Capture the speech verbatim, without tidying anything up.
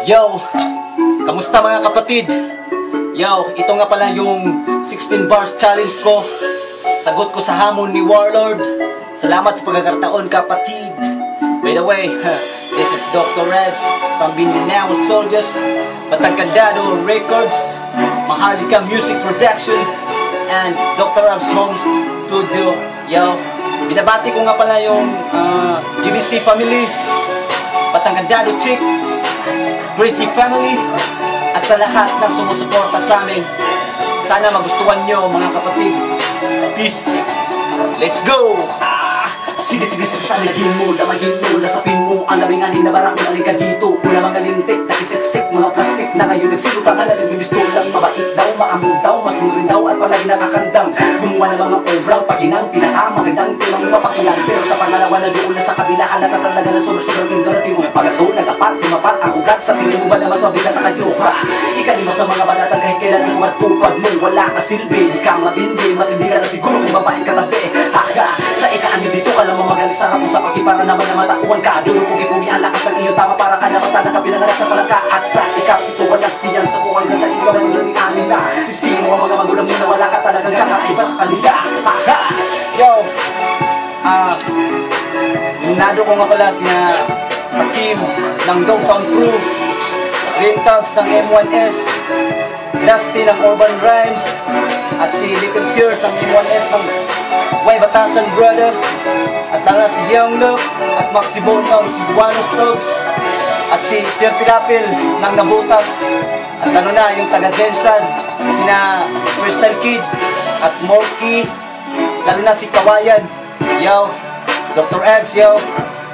Yo, kamusta mga kapatid? Yo, ito nga pala yung sixteen bars challenge ko. Sagot ko sa hamon ni Warlord. Salamat sa pagkakataon kapatid. By the way, this is Doctor Reds from Mindanao Soldiers, Batangkandado Records, Maharlika Music Production, and Doctor Reds Home Studio. Yo, binabati ko nga pala yung uh, G B C family, Batangkandado Chicks, Gracie family, at sa lahat ng sumusuporta sa amin. Sana magustuhan nyo mga kapatid. Peace. Let's go! Sige, sige, sige, saligin mo, damagin mo, nasapin mo ang labing-aning na barang, alika dito. Una mga lintik, nakisiksik, mga plastik na ngayon nagsilutan ka na nagbibistulang, mabait daw, maamong daw, masunurin daw, at palagi nakakandang. Gumawa ng mga obrang paginang, pinakamagandang tulang mapakilan. Pero sa pangalawa na doon na sa kabila, halata talaga na sobrang-sobrang yung darating mo. Pagato, nagapat, tumapat, ang ugat, sa tingin mo ba na mas mabigat ang kayo, ha? Ikalima sa mga banatan kahit kailan ang matupad mo, wala ka silbi, di ka matindi, matindi ka na siguro kung babaeng katabi. Aha, sa ika-anim dito ka lang magaling sa hapon sa pakipara naman na matakuan ka. Dulo pugi-pugi ang lakas ng iyo tama para ka na mata na kapinanganak sa palangka. At sa ikapito wala siyan sa buwan ka sa ikaw ng luming-anin na sisino ang mga magulang mo na wala ka talagang kakaiba sa kanila. Aha! Yo, ah, Minado ko nga pala siya sa Kim ng Downtown Crew, Green Tugs ng M one S, Dusty ng Urban Rhymes, at si Little Cures ng M one S ng Way Batasan Brother, at tala si Young Look, at Maxi Bone ng si Buanos Dogs, at si Sir Pilapil ng Nabutas, at ano na yung taga Gensad, sina Crystal Kid, at Morky, lalo na si Kawayan. Yo, Doctor Eggs, yo.